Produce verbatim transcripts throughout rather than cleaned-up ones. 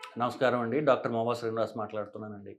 నమస్కారం అండి. డాక్టర్ మోవా శ్రీనివాస్ మాట్లాడుతున్నానండి.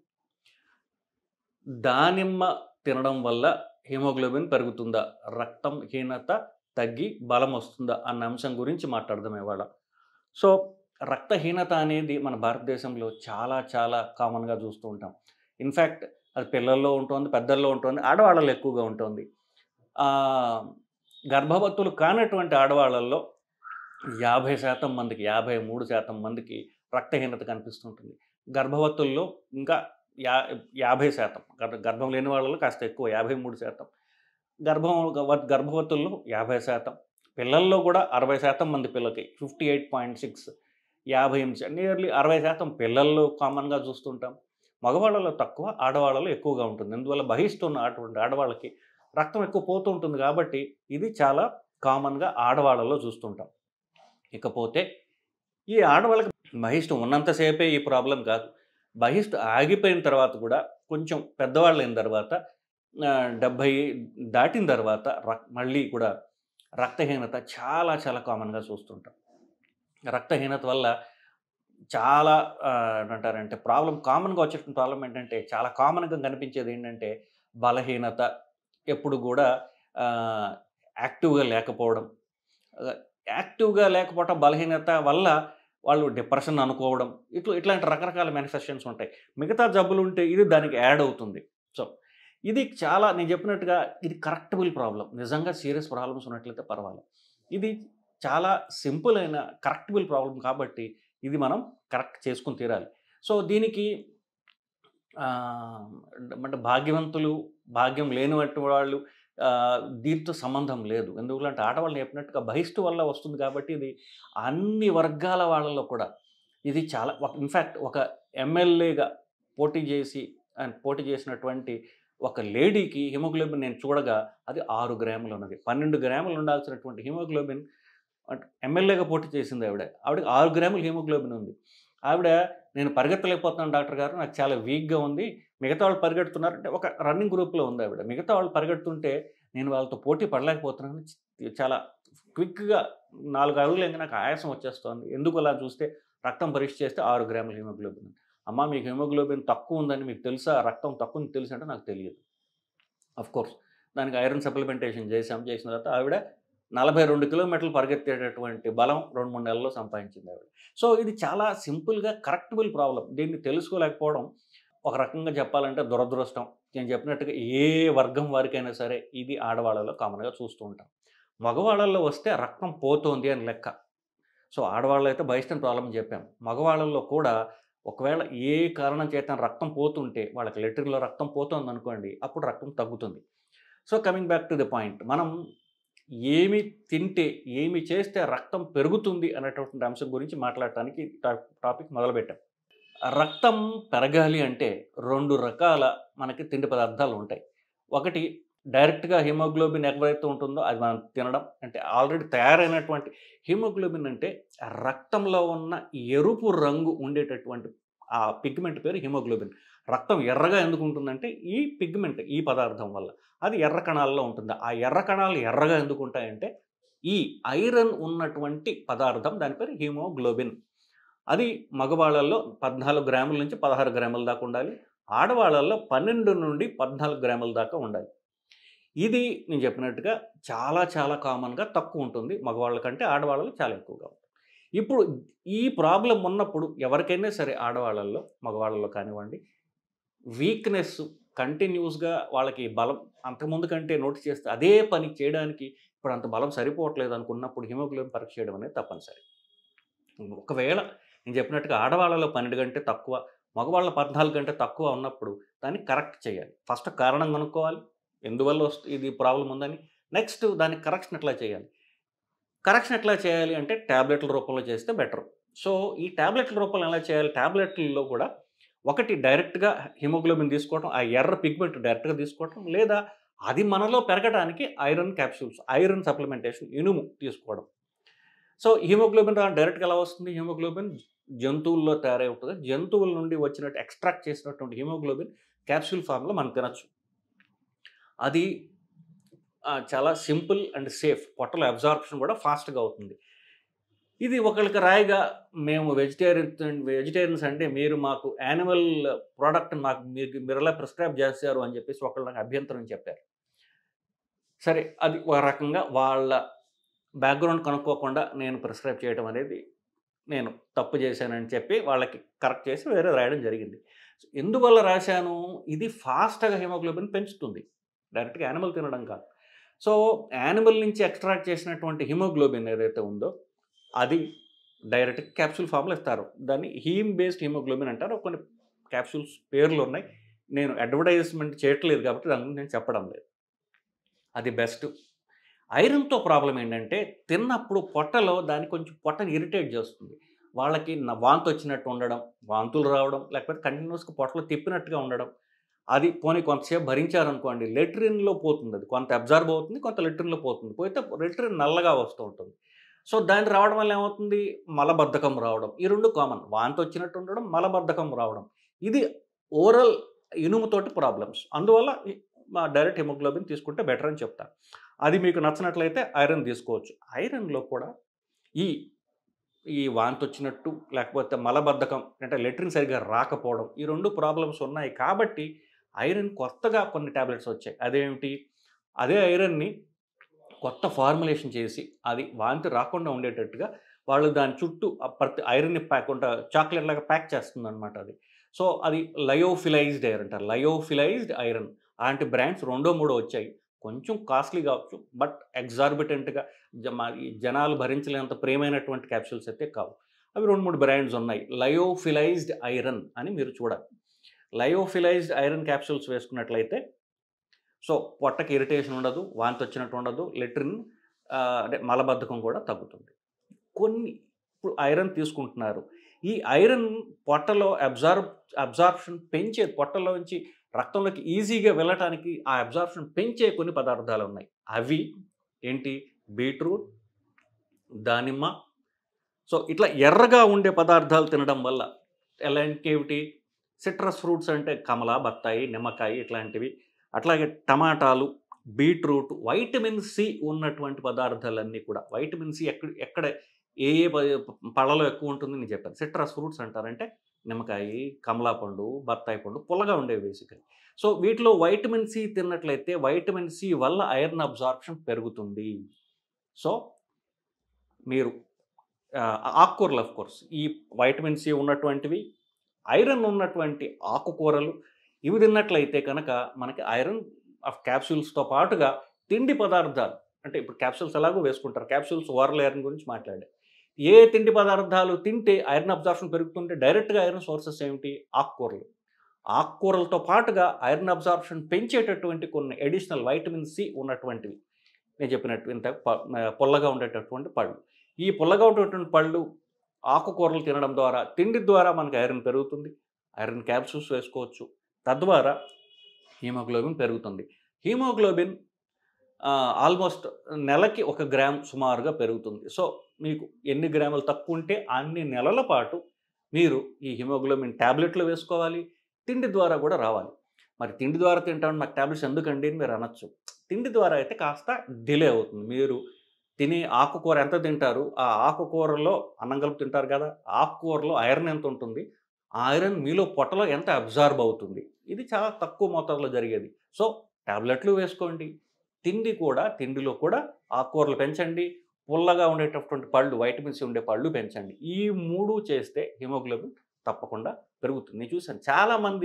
దానిమ్మ తినడం వల్ల హిమోగ్లోబిన్ పెరుగుతుందా? రక్తం హీనత తగ్గి బలం వస్తుందా? అన్న అంశం గురించి మాట్లాడదాం ఇవాళ. సో, రక్తహీనత అనేది మన భారతదేశంలో చాలా చాలా కామన్‌గా చూస్తూ ఉంటాం. ఇన్‌ఫాక్ట్ అది పిల్లల్లో ఉంటోంది, పెద్దల్లో ఉంటోంది, ఆడవాళ్ళలో ఎక్కువగా ఉంటోంది. ఆహ్, గర్భవతులు కానటువంటి ఆడవాళ్ళల్లో యాభై శాతం మందికి, యాభై మూడు శాతం మందికి రక్తహీనత కనిపిస్తుంటుంది. గర్భవతుల్లో ఇంకా యా యాభై శాతం గర్ గర్భం లేని వాళ్ళలో కాస్త ఎక్కువ యాభై మూడు శాతం గర్భం గవ గర్భవతుల్లో యాభై శాతం పిల్లల్లో కూడా అరవై శాతం మంది పిల్లలకి అరవై ఎనిమిది పాయింట్ ఆరు యాభై ఎనిమిది నియర్లీ అరవై శాతం పిల్లల్లో కామన్‌గా చూస్తుంటాం. మగవాళ్ళలో తక్కువ, ఆడవాళ్ళలో ఎక్కువగా ఉంటుంది. అందువల్ల బహిస్తున్న అటువంటి ఆడవాళ్ళకి రక్తం ఎక్కువ పోతూ ఉంటుంది కాబట్టి ఇది చాలా కామన్‌గా ఆడవాళ్ళలో చూస్తుంటాం. ఇకపోతే ఈ ఆడవాళ్ళకి బహిష్టం ఉన్నంత సేపే ఈ ప్రాబ్లమ్ కాదు. బహిష్టు ఆగిపోయిన తర్వాత కూడా కొంచెం పెద్దవాళ్ళయిన తర్వాత ఆహ్, డెబ్బై దాటిన తర్వాత రక్ మళ్ళీ కూడా రక్తహీనత చాలా చాలా కామన్‌గా చూస్తుంటాం. రక్తహీనత వల్ల చాలా ఆహ్, ఏమంటారంటే ప్రాబ్లమ్ కామన్‌గా వచ్చేటువంటి ప్రాబ్లమ్ ఏంటంటే చాలా కామన్‌గా కనిపించేది ఏంటంటే బలహీనత, ఎప్పుడు కూడా ఆహ్, యాక్టివ్‌గా లేకపోవడం. ఆహ్, యాక్టివ్‌గా లేకపోవటం బలహీనత వల్ల వాళ్ళు డిప్రెషన్ అనుకోవడం. ఇట్లా ఇట్లాంటి రకరకాల మేనిఫెస్టేషన్స్ ఉంటాయి. మిగతా జబ్బులుంటే ఇది దానికి యాడ్ అవుతుంది. సో, ఇది చాలా నేను చెప్పినట్టుగా ఇది కరెక్టబుల్ ప్రాబ్లమ్. నిజంగా సీరియస్ ప్రాబ్లమ్స్ ఉన్నట్లయితే పర్వాలేదు. ఇది చాలా సింపుల్ అయిన కరెక్టబుల్ ప్రాబ్లమ్ కాబట్టి ఇది మనం కరెక్ట్ చేసుకొని తీరాలి. సో, దీనికి ఆహ్, అంటే భాగ్యవంతులు, భాగ్యం లేనటువంటి వాళ్ళు ఆహ్, దీంతో సంబంధం లేదు. ఎందుకంటే ఆడవాళ్ళు చెప్పినట్టుగా బహిష్టు వల్ల వస్తుంది కాబట్టి ఇది అన్ని వర్గాల వాళ్ళలో కూడా ఇది చాలా ఒక ఇన్‌ఫాక్ట్ ఒక ఎమ్మెల్యేగా పోటీ చేసి అండ్ పోటీ చేసినటువంటి ఒక లేడీకి హిమోగ్లోబిన్ నేను చూడగా అది ఆరు గ్రాములు ఉన్నది. పన్నెండు గ్రాములు ఉండాల్సినటువంటి హిమోగ్లోబిన్ అంటే ఎమ్మెల్యేగా పోటీ చేసింది ఆవిడ. ఆవిడకి ఆరు గ్రాముల హిమోగ్లోబిన్ ఉంది. ఆవిడ నేను పరిగెత్తలేకపోతున్నాను డాక్టర్ గారు. నాకు చాలా వీక్‌గా ఉంది. మిగతా వాళ్ళు పరిగెడుతున్నారు అంటే ఒక రన్నింగ్ గ్రూప్‌లో ఉంది ఆవిడ. మిగతా వాళ్ళు పరిగెడుతుంటే నేను వాళ్ళతో పోటీ పడలేకపోతున్నాను. చ్ చాలా క్విక్‌గా నాలుగు అడుగులేంగానే నాకు ఆయాసం వచ్చేస్తోంది. ఎందుకు అలా చూస్తే రక్తం పరీక్ష చేస్తే ఆరు గ్రాముల హిమోగ్లోబిన్ ఉంది. అమ్మా మీకు హిమోగ్లోబిన్ తక్కువ ఉందని మీకు తెలుసా? రక్తం తక్కువ ఉంది తెలుసా అంటే నాకు తెలియదు. ఆఫ్‌కోర్స్ దానికి ఐరన్ సప్లిమెంటేషన్ చేశాం. చేసిన తర్వాత ఆవిడ నలభై రెండు కిలోమీటర్లు పరిగెత్తేటటువంటి బలం రెండు, మూడు నెలల్లో సంపాదించింది ఆవిడ. సో, ఇది చాలా సింపుల్‌గా కరెక్టబుల్ ప్రాబ్లమ్. దీన్ని తెలుసుకోలేకపోవడం ఒక రకంగా చెప్పాలంటే దురదృష్టం. నేను చెప్పినట్టుగా ఏ వర్గం వారికైనా సరే ఇది ఆడవాళ్ళలో కామన్‌గా చూస్తూ ఉంటాం. మగవాళ్ళలో వస్తే రక్తం పోతోంది అని లెక్క. సో, ఆడవాళ్ళలో అయితే బహిష్టం ప్రాబ్లమ్ చెప్పాం. మగవాళ్ళలో కూడా ఒకవేళ ఏ కారణం చేతన రక్తం పోతుంటే వాళ్ళకి లెట్రిన్‌లో రక్తం పోతోందనుకోండి అప్పుడు రక్తం తగ్గుతుంది. So, coming back to the point. మనం ఏమి తింటే, ఏమి చేస్తే రక్తం పెరుగుతుంది అనేటటువంటి అంశం గురించి మాట్లాడటానికి టా టాపిక్ మొదలుపెట్టాం. రక్తం పెరగాలి అంటే రెండు రకాల మనకి తిండి పదార్థాలు ఉంటాయి. ఒకటి డైరెక్ట్‌గా హిమోగ్లోబిన్ ఎవరైతే ఉంటుందో అది మనం తినడం. అంటే ఆల్రెడీ తయారైనటువంటి హిమోగ్లోబిన్ అంటే రక్తంలో ఉన్న ఎరుపు రంగు ఉండేటటువంటి ఆ పిగ్మెంట్ పేరు హిమోగ్లోబిన్. రక్తం ఎర్రగా ఎందుకు ఉంటుందంటే ఈ పిగ్మెంట్ ఈ పదార్థం వల్ల. అది ఎర్ర కణాల్లో ఉంటుంది. ఆ ఎర్ర కణాలు ఎర్రగా ఎందుకు ఉంటాయంటే ఈ ఐరన్ ఉన్నటువంటి పదార్థం దాని పేరు హిమోగ్లోబిన్. అది మగవాళ్ళల్లో పద్నాలుగు గ్రాముల నుంచి పదహారు గ్రాముల దాకా ఉండాలి. ఆడవాళ్ళల్లో పన్నెండు నుండి పద్నాలుగు గ్రాముల దాకా ఉండాలి. ఇది నేను చెప్పినట్టుగా చాలా చాలా కామన్‌గా తక్కువ ఉంటుంది. మగవాళ్ళ కంటే ఆడవాళ్ళలో చాలా ఎక్కువగా ఉంటుంది. ఇప్పుడు ఈ ప్రాబ్లమ్ ఉన్నప్పుడు ఎవరికైనా సరే ఆడవాళ్ళల్లో, మగవాళ్ళలో కానివ్వండి వీక్‌నెస్ కంటిన్యూస్‌గా వాళ్ళకి బలం అంతకుముందు కంటే నోటీస్ చేస్తే అదే పని చేయడానికి ఇప్పుడు అంత బలం సరిపోవట్లేదు అనుకున్నప్పుడు హిమోగ్లోబిన్ పరీక్ష చేయడం అనేది తప్పనిసరి. ఒకవేళ నేను చెప్పినట్టుగా ఆడవాళ్ళలో పన్నెండు కంటే తక్కువ, మగవాళ్ళలో పద్నాలుగు కంటే తక్కువ ఉన్నప్పుడు దాన్ని కరెక్ట్ చేయాలి. ఫస్ట్ కారణం కనుక్కోవాలి. ఎందువల్ల వస్తు ఇది ప్రాబ్లమ్ ఉందని. నెక్స్ట్ దానికి కరెక్షన్ ఎట్లా చేయాలి? కరెక్షన్ ఎట్లా చేయాలి అంటే టాబ్లెట్ల రూపంలో చేస్తే బెటర్. సో, ఈ టాబ్లెట్ల రూపంలో ఎలా చేయాలి? టాబ్లెట్లలో కూడా ఒకటి డైరెక్ట్‌గా హిమోగ్లోబిన్ తీసుకోవటం, ఆ ఎర్ర పిగ్మెంట్ డైరెక్ట్‌గా తీసుకోవటం, లేదా అది మనలో పెరగడానికి ఐరన్ క్యాప్సూల్స్, ఐరన్ సప్లిమెంటేషన్ ఇనుము తీసుకోవడం. సో, హిమోగ్లోబిన్ రా డైరెక్ట్‌గా ఎలా వస్తుంది? హిమోగ్లోబిన్ జంతువుల్లో తయారై ఉంటది. జంతువుల నుండి వచ్చినట్టు ఎక్స్ట్రాక్ట్ చేసినటువంటి హిమోగ్లోబిన్ క్యాప్సూల్ ఫార్మ్‌లో మనం తినొచ్చు. అది ఆహ్, చాలా సింపుల్ అండ్ సేఫ్. పొట్టలో అబ్జార్ప్షన్ కూడా ఫాస్ట్‌గా అవుతుంది. ఇది ఒకళ్ళకి రాయిగా మేము వెజిటేరియన్ వెజిటేరియన్స్ అంటే మీరు మాకు యానిమల్ ప్రోడక్ట్ మాకు మీకు మీరెలా ప్రిస్క్రైబ్ చేస్తారు అని చెప్పేసి ఒకళ్ళు నాకు అభ్యంతరం చెప్పారు. సరే అది ఒక రకంగా వాళ్ళ బ్యాక్‌గ్రౌండ్ కనుక్కోకుండా నేను ప్రిస్క్రైబ్ చేయడం అనేది నేను తప్పు చేశానని చెప్పి వాళ్ళకి కరెక్ట్ చేసి వేరే రాయడం జరిగింది. ఎందువల్ల రాశాను? ఇది ఫాస్ట్‌గా హిమోగ్లోబిన్ పెంచుతుంది. డైరెక్ట్‌గా యానిమల్ తినడం కాదు. సో, యానిమల్ నుంచి ఎక్స్ట్రాక్ట్ చేసినటువంటి హిమోగ్లోబిన్ ఏదైతే ఉందో అది డైరెక్ట్ క్యాప్సూల్ ఫార్మ్‌లో ఇస్తారు. దాన్ని హీమ్ బేస్డ్ హిమోగ్లోబిన్ అంటారు. కొన్ని క్యాప్సూల్స్ పేర్లున్నాయి. నేను అడ్వర్టైజ్‌మెంట్ చేయట్లేదు కాబట్టి దాని గురించి నేను చెప్పడం లేదు. అది బెస్ట్. ఐరన్‌తో ప్రాబ్లమ్ ఏంటంటే తిన్నప్పుడు పొట్టలో దాన్ని కొంచెం పొట్టని ఇరిటేట్ చేస్తుంది. వాళ్ళకి న వాంతొచ్చినట్టు ఉండడం, వాంతులు రావడం, లేకపోతే కంటిన్యూయస్‌గా పొట్టలో తిప్పినట్టుగా ఉండడం. అది పోనీ కొంతసేపు భరించారనుకోండి లెట్రిన్‌లో పోతుందది. కొంత అబ్జార్బ్ అవుతుంది. కొంత లెట్రిన్‌లో పోతుంది. పోతే లెట్రిన్ నల్లగా వస్తూ ఉంటుంది. సో, దాన్ని రావడం వల్ల ఏమవుతుంది? మలబద్ధకం రావడం. ఈ రెండు కామన్. వాంతొచ్చినట్టు ఉండడం, మలబద్ధకం రావడం. ఇది ఓరల్ ఇనుముతోటి ప్రాబ్లమ్స్. అందువల్ల ఈ మ డైరెక్ట్ హిమోగ్లోబిన్ తీసుకుంటే బెటర్ అని చెప్తాను. అది మీకు నచ్చనట్లయితే ఐరన్ తీసుకోవచ్చు. ఐరన్‌లో కూడా ఈ ఈ వాంతొచ్చినట్టు లేకపోతే మలబద్ధకం అంటే లెట్రిన్ సరిగ్గా రాకపోవడం ఈ రెండు ప్రాబ్లమ్స్ ఉన్నాయి కాబట్టి ఐరన్ కొత్తగా కొన్ని టాబ్లెట్స్ వచ్చాయి. అదేమిటి? అదే ఐరన్‌ని కొత్త ఫార్ములేషన్ చేసి అది వాంతి రాకుండా ఉండేటట్టుగా వాళ్ళు దాని చుట్టూ ఆహ్, ప్రతి ఐరన్‌ని ప్యాక్ కొంట చాక్లెట్ లాగా ప్యాక్ చేస్తుందనమాట అది. సో, అది లయోఫిలైజ్డ్ ఐరన్ అంటారు. లయోఫిలైజ్డ్ ఐరన్ అలాంటి బ్రాండ్స్ రెండో మూడో వచ్చాయి. కొంచెం కాస్ట్‌లీ కావచ్చు. బట్ ఎగ్జార్బిటెంట్‌గా జ మ ఈ జనాలు భరించలేనంత ప్రియమైనటువంటి క్యాప్సూల్స్ అయితే కావు. అవి రెండు, మూడు బ్రాండ్స్ ఉన్నాయి. లయోఫిలైజ్డ్ ఐరన్ అని మీరు చూడాలి. లయోఫిలైజ్డ్ ఐరన్ క్యాప్సూల్స్ వేసుకున్నట్లయితే సో, పొట్టకి ఇరిటేషన్ ఉండదు. వాంతొచ్చినట్టు ఉండదు. లెట్రిన్ ఆహ్, అంటే మలబద్ధకం కూడా తగ్గుతుంది. కొన్ని ఇప్పుడు ఐరన్ తీసుకుంటున్నారు. ఈ ఐరన్ పొట్టలో అబ్జార్బ్ అబ్జార్ప్షన్ పెంచే పొట్టలోంచి రక్తంలోకి ఈజీగా వెళ్ళటానికి ఆ అబ్జార్ప్షన్ పెంచే కొన్ని పదార్థాలున్నాయి. అవి ఏంటి? బీట్రూట్, దానిమ్మ. సో, ఇట్లా ఎర్రగా ఉండే పదార్థాలు తినడం వల్ల ఎలాంటివేమిటి? సిట్రస్ ఫ్రూట్స్ అంటే కమల, బత్తాయి, నిమ్మకాయ ఇట్లాంటివి. అట్లాగే టమాటాలు, బీట్రూట్, వైటమిన్ సి ఉన్నటువంటి పదార్థాలన్నీ కూడా. వైటమిన్ సి ఎక్కడ ఎక్కడ ఏ ఏ ప పళ్ళలో ఎక్కువ ఉంటుంది నేను చెప్పాను. సిట్రస్ ఫ్రూట్స్ అంటారంటే నిమ్మకాయి, కమలా పండు, బత్తాయి పండు పుల్లగా ఉండేవి బేసికల్లీ. సో, వీటిలో వైటమిన్ సి తిన్నట్లయితే వైటమిన్ సి వల్ల ఐరన్ అబ్జార్ప్షన్ పెరుగుతుంది. సో, మీరు ఆహ్, ఆకుకూరలు ఆఫ్ కోర్స్ ఈ వైటమిన్ సి ఉన్నటువంటివి, ఐరన్ ఉన్నటువంటి ఆకుకూరలు ఇవి తిన్నట్లయితే కనుక మనకి ఐరన్ ఆఫ్ క్యాప్సూల్స్‌తో పాటుగా తిండి పదార్థాలు అంటే ఇప్పుడు క్యాప్సూల్స్ ఎలాగో వేసుకుంటారు. క్యాప్సూల్స్ ఓరల్ ఐరన్ గురించి మాట్లాడా. ఏ తిండి పదార్థాలు తింటే ఐరన్ అబ్జార్ప్షన్ పెరుగుతుంటే డైరెక్ట్‌గా ఐరన్ సోర్సెస్ ఏమిటి? ఆకుకూరలు. ఆకుకూరలతో పాటుగా ఐరన్ అబ్జార్ప్షన్ పెంచేటటువంటి కొన్ని అడిషనల్ వైటమిన్ సి ఉన్నటువంటివి. నేను చెప్పినట్టు ఇంత ప ఆహ్, పుల్లగా ఉండేటటువంటి పళ్ళు. ఈ పుల్లగా ఉండేటువంటి పళ్ళు, ఆకుకూరలు తినడం ద్వారా, తిండి ద్వారా మనకు ఐరన్ పెరుగుతుంది. ఐరన్ క్యాప్సూల్స్ వేసుకోవచ్చు. తద్వారా హీమోగ్లోబిన్ పెరుగుతుంది. హీమోగ్లోబిన్ ఆహ్, ఆల్‌మోస్ట్ నెలకి ఒక గ్రామ్ సుమారుగా పెరుగుతుంది. సో, మీకు ఎన్ని గ్రాములు తక్కువుంటే అన్ని నెలల పాటు మీరు ఈ హిమోగ్లోబిన్ టాబ్లెట్లు వేసుకోవాలి. తిండి ద్వారా కూడా రావాలి. మరి తిండి ద్వారా తింటాం నాకు టాబ్లెట్స్ ఎందుకండి అని మీరు అనొచ్చు. తిండి ద్వారా అయితే కాస్త డిలే అవుతుంది. మీరు తినే ఆకుకూర ఎంత తింటారు? ఆ ఆకుకూరలో అన్నం కలిపి తింటారు కదా! ఆకుకూరలో ఐరన్ ఎంత ఉంటుంది? ఆ ఐరన్ మీలో పొట్టలో ఎంత అబ్జార్బ్ అవుతుంది? ఇది చాలా తక్కువ మోతాదులో జరిగేది. సో, టాబ్లెట్లు వేసుకోండి. తిండి కూడా తిండిలో కూడా ఆకుకూరలు పెంచండి. పుల్లగా ఉండేటటువంటి పళ్ళు, వైటమిన్ సి ఉండే పళ్ళు పెంచండి. ఈ మూడు చేస్తే హిమోగ్లోబిన్ తప్పకుండా పెరుగుతుంది. నేను చూసాను చాలామంది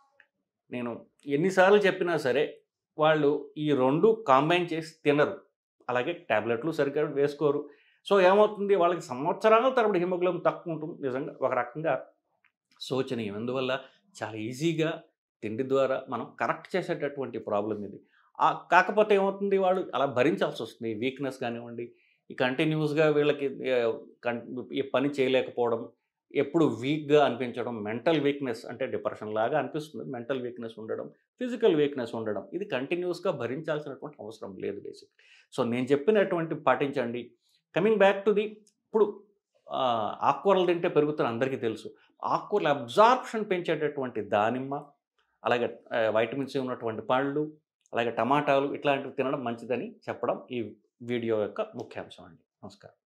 నేను ఎన్ని సార్లు చెప్పినా సరే వాళ్ళు ఈ రెండు కాంబైన్ చేసి తినరు. అలాగే టాబ్లెట్లు సరిగ్గా వేసుకోరు. సో, ఏమవుతుంది వాళ్ళకి సంవత్సరాల తరబడి హిమోగ్లోబిన్ తక్కువ ఉంటుంది. నిజంగా ఒక రకంగా శోచనీయం. అందువల్ల చాలా ఈజీగా తిండి ద్వారా మనం కరెక్ట్ చేసేటటువంటి ప్రాబ్లమ్ ఇది. ఆహ్, కాకపోతే ఏమవుతుంది వాళ్ళు అలా భరించాల్సొస్తుంది. వీక్‌నెస్ కానివ్వండి, ఈ కంటిన్యూయస్‌గా వీళ్ళకి ఆహ్, కన్ ఈ పని చేయలేకపోవడం, ఎప్పుడు వీక్‌గా అనిపించడం, మెంటల్ వీక్‌నెస్ అంటే డిప్రెషన్ లాగా అనిపిస్తుంది. మెంటల్ వీక్‌నెస్ ఉండడం, ఫిజికల్ వీక్‌నెస్ ఉండడం. ఇది కంటిన్యూయస్‌గా భరించాల్సినటువంటి అవసరం లేదు బేసిక్‌గా. సో, నేను చెప్పినటువంటి పాటించండి. కమింగ్ బ్యాక్ టు ది ఇప్పుడు ఆహ్, ఆకుకూరలు తింటే పెరుగుతదని అందరికీ తెలుసు. ఆకుకూరల అబ్జార్ప్షన్ పెంచేటటువంటి దానిమ్మ, అలాగే ఆహ్, వైటమిన్ సి ఉన్నటువంటి పళ్ళు, అలాగే టమాటాలు ఇట్లాంటివి తినడం మంచిదని చెప్పడం ఈ వీడియో యొక్క ముఖ్యాంశం అండి. నమస్కారం.